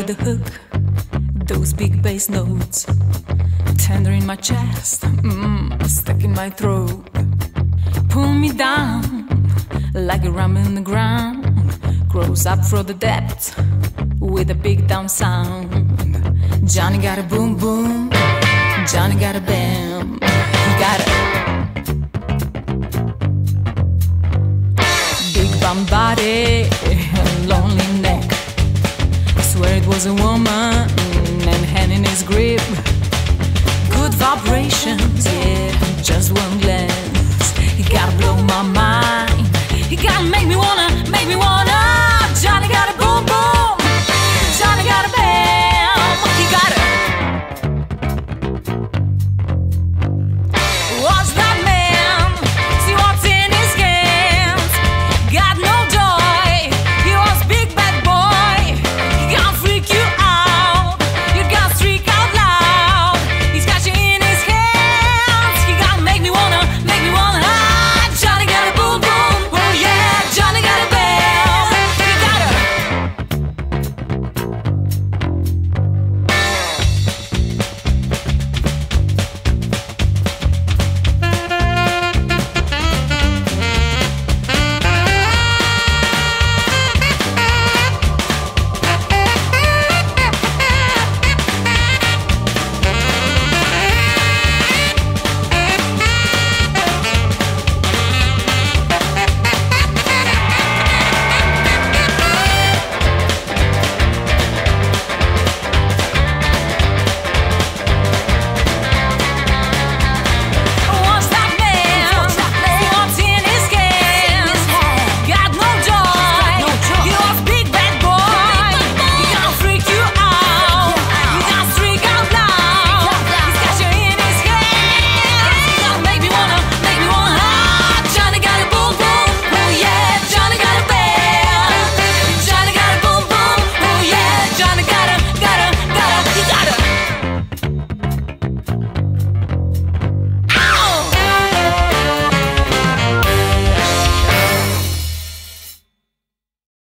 with a hook, those big bass notes, tender in my chest, stuck in my throat. Pull me down like a ram in the ground, grows up from the depths with a big down sound. Johnny got a boom boom, Johnny got a bam, he got a big bum body,